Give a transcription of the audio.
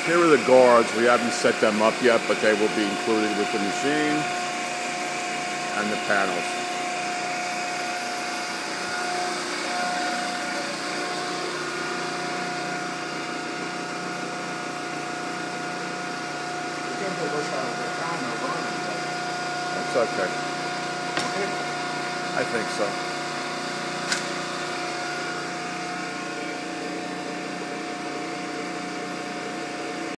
Here are the guards. We haven't set them up yet, but they will be included with the machine and the panels. That's okay. I think so.